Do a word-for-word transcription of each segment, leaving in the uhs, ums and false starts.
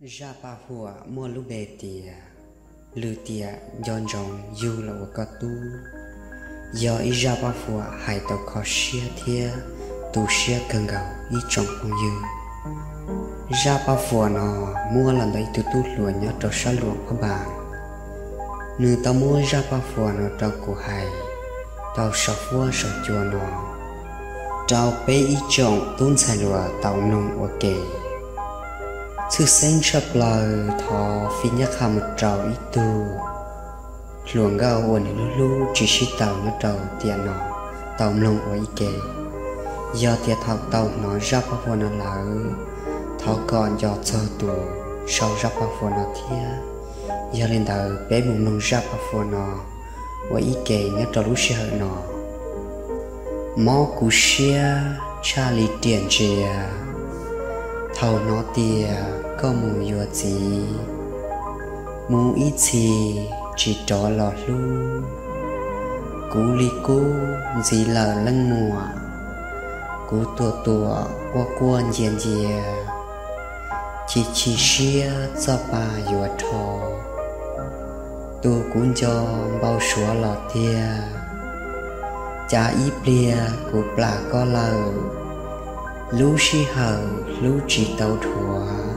ra ba hùa mua lu bề tìa lư tìa giòn rồng du là có tu do ý ra ba hùa hai tàu khó xia thia tu xia cần gạo ý trọng không dư ra ba hùa nó mua lần đấy tu tu lùa nhớ trò xa luồng các bạn nữ tao mua ra ba hùa nó trò của hai tao sợ vua sợ chùa nó trao bê ý trọng tuôn xài lùa tàu nông ở kề sự sinh sắp lời thọ phi nhắc hà một trào ý tu luồng gạo ổn lu lu chỉ sĩ tàu nó trào tiền nó tàu lông ở ý kề do tiền thọ tàu nó ra bao vô nó lỡ thọ còn do chờ tù sau ra bao vô nó thia do lên tàu bé bụng nông ra bao vô nó ở ý kề nó trào lúc xe hở nó mó cú xe cha lý tiền chìa thầu nó tìa có mù dùa gì mù ít gì chỉ trò lọt lu cú li cú gì lờ lưng mùa cú tua tua qua cuôn diền dìa chỉ chỉ xia cho bà dùa thò tu cũng cho bao súa lọt tìa cha ít bia cú bà có lờ lú xí hờ lú chỉ tàu thua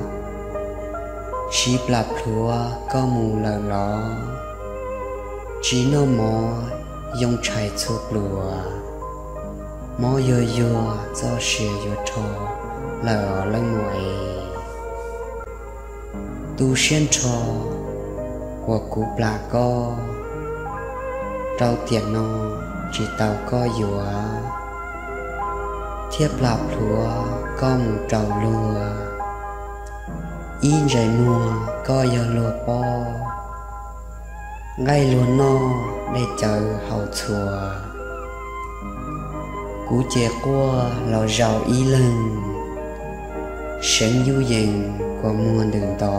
xí bạp thua có mù lờ ló chỉ nó mò dùng chạy chụp lùa mò dừa dừa cho xìa dừa thô lờ lưng muội tu xuyên trò của cụ bà co trao tiền nó chỉ tàu có dừa thiếp lạp lúa có một trầu lùa in rời mùa có giờ lùa po ngay luôn no để chờ hậu chùa cú chè qua lò rau y lưng sến du dình của muôn đường tò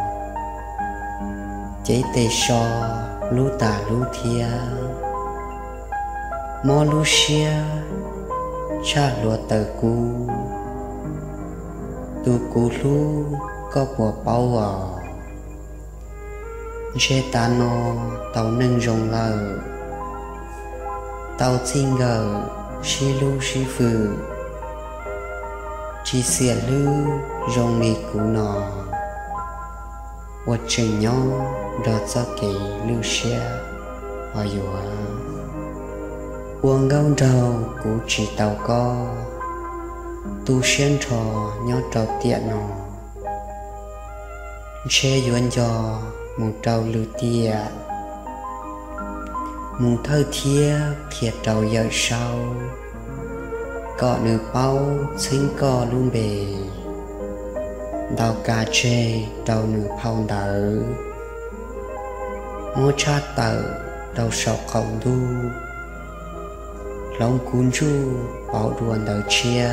chế tê so lú tà lú thia mò lú xia cha lúa tờ cú tu cú lu có bùa bao vào chế ta nó tàu nâng rồng lờ tàu xin gờ xí lu xí phừ chỉ xìa lư rồng nì cú nọ vật trình nhau đợt cho kỹ lưu xe ở dùa uống gạo trầu cú chỉ tàu co tu xuyên trò nhớ trò tiện nó xe duyên cho một trầu lưu tiệt một thơ thia thiệt trầu giờ sau cọ nửa bao xinh cọ luôn bề đào cà chê trầu nửa phong đỡ mua cha tờ đầu sọc khổng đu lòng cuốn chu bảo đuôn đầu chia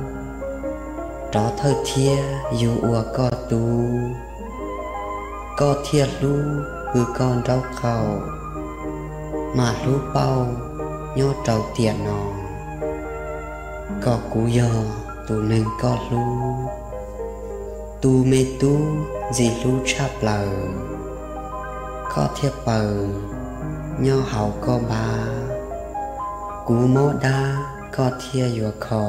đó thơ thia dù ua có tu có thiệt lu cứ con rau khẩu mà lu bao nhó trầu tiền nó có cú giờ tu nên có lu tu mê tu gì lu chắp lờ có thiệt bờ nhó hậu có ba cú mó đa có thia dùa khò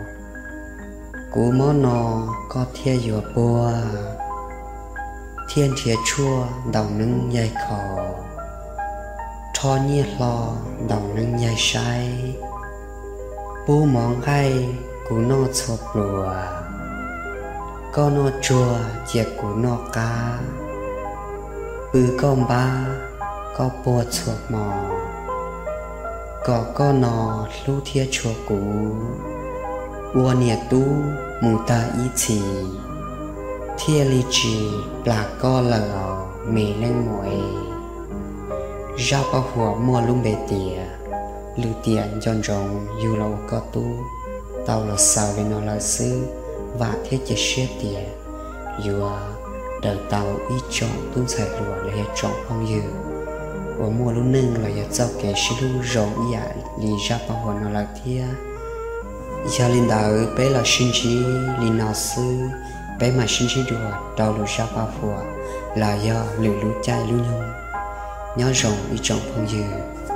cú mó nò có thia dùa bùa thiên thia chua đầu nâng dây khò thò nhiệt lò đầu nâng dây say bú món gai cú nò chộp lùa có nò chua chìa cú nò cá bư con ba có bùa chộp mò có con nò lu thia chua cú ua nia tu mù ta ý chỉ thia li chỉ là co lờ mì lên muội rau bao hùa mua lung bề tìa lưu tiền giòn rồng dù lâu có tu tao là sao với nó là sư và thiết chế xếp tìa dù đời tao ít chọn tu xài lùa là hết chọn không dư và mua lúc nâng là giờ cho kẻ sĩ lưu rộng dạ lý ra bao hồn nó là thia giờ linh đạo bé là sinh trí lý nào sư bé mà xin chỉ đùa đau lũ sao bao phùa là do lũ lũ chai lũ nhung nhớ rồng đi trồng phong dừa